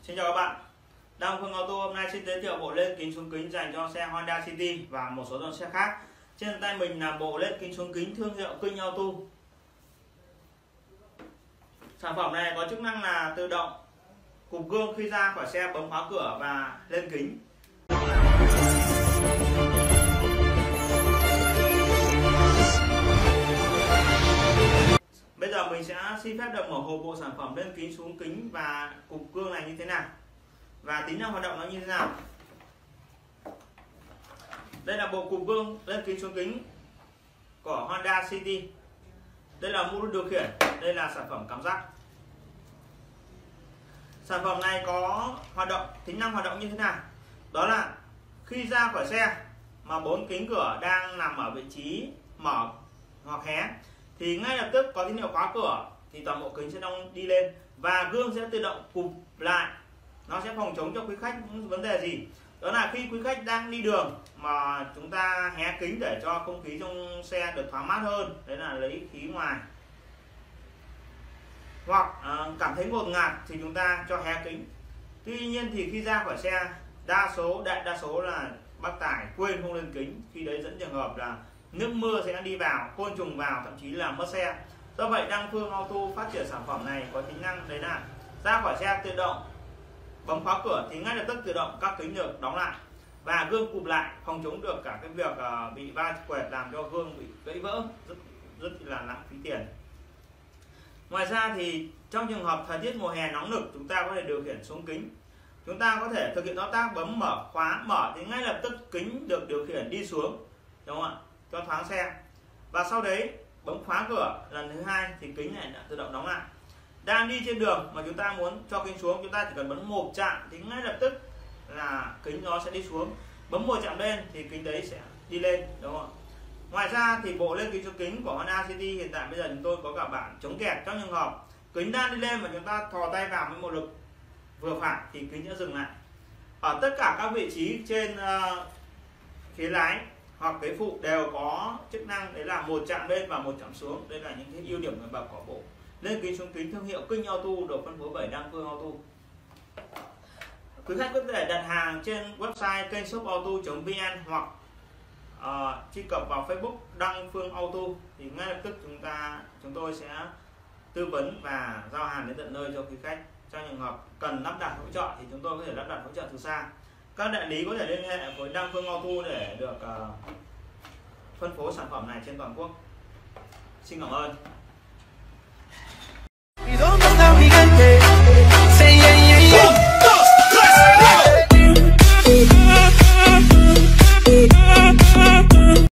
Xin chào các bạn. Đăng Phương Auto hôm nay xin giới thiệu bộ lên kính xuống kính dành cho xe Honda City và một số dòng xe khác. Trên tay mình là bộ lên kính xuống kính thương hiệu King Auto. Sản phẩm này có chức năng là tự động cụp gương khi ra khỏi xe, bấm khóa cửa và lên kính. Bây giờ mình sẽ xin phép được mở hộp bộ sản phẩm lên kính xuống kính và cụp gương này như thế nào và tính năng hoạt động nó như thế nào. Đây là bộ cụp gương lên kính xuống kính của Honda City. Đây là mô đun điều khiển, đây là sản phẩm cảm giác. Sản phẩm này có tính năng hoạt động như thế nào? Đó là khi ra khỏi xe mà 4 kính cửa đang nằm ở vị trí mở hoặc hé thì ngay lập tức có tín hiệu khóa cửa thì toàn bộ kính sẽ đi lên và gương sẽ tự động cụp lại. Nó sẽ phòng chống cho quý khách những vấn đề gì? Đó là khi quý khách đang đi đường mà chúng ta hé kính để cho không khí trong xe được thoáng mát hơn, đấy là lấy khí ngoài, hoặc cảm thấy ngột ngạt thì chúng ta cho hé kính. Tuy nhiên thì khi ra khỏi xe, đại đa số là bác tài quên không lên kính, khi đấy dẫn trường hợp là nước mưa sẽ đi vào, côn trùng vào, thậm chí là mất xe. Do vậy Đăng Phương Auto phát triển sản phẩm này có tính năng đấy là ra khỏi xe tự động bấm khóa cửa thì ngay lập tức tự động các kính được đóng lại và gương cụp lại, phòng chống được cả cái việc bị va quẹt làm cho gương bị gãy vỡ, rất là lãng phí tiền. Ngoài ra thì trong trường hợp thời tiết mùa hè nóng nực, chúng ta có thể điều khiển xuống kính. Chúng ta có thể thực hiện thao tác bấm mở khóa mở thì ngay lập tức kính được điều khiển đi xuống, đúng không ạ, cho thoáng xe. Và sau đấy bấm khóa cửa lần thứ hai thì kính này đã tự động đóng lại. Đang đi trên đường mà chúng ta muốn cho kính xuống, chúng ta chỉ cần bấm một chạm thì ngay lập tức là kính nó sẽ đi xuống. Bấm một chạm lên thì kính đấy sẽ đi lên, đúng không ạ? Ngoài ra thì bộ lên kính xuống kính của Honda City hiện tại bây giờ chúng tôi có cả bản chống kẹt. Trong trường hợp kính đang đi lên mà chúng ta thò tay vào với một lực vừa phải thì kính sẽ dừng lại. Ở tất cả các vị trí trên phía lái hoặc cái phụ đều có chức năng đấy là một chạm lên và một chạm xuống. Đây là những cái ưu điểm nổi bật của bộ lên kính xuống kính thương hiệu King Auto được phân phối bởi Đăng Phương Auto. Quý khách có thể đặt hàng trên website kênh-shop-auto.vn hoặc truy cập vào Facebook Đăng Phương Auto thì ngay lập tức chúng tôi sẽ tư vấn và giao hàng đến tận nơi cho quý khách. Trong trường hợp cần lắp đặt hỗ trợ thì chúng tôi có thể lắp đặt hỗ trợ từ xa. Các đại lý có thể liên hệ với Đăng Phương Auto để được phân phối sản phẩm này trên toàn quốc. Xin cảm ơn.